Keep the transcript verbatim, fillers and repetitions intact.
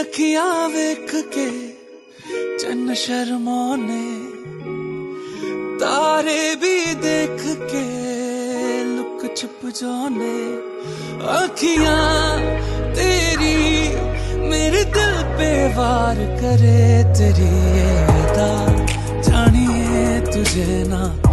अखियां वेख के चन्न शर्माने, तारे भी देख के लुक छुप जाने। अखियां तेरी मेरे दिल पे वार करे, तेरी ये अदा जानिए तुझे ना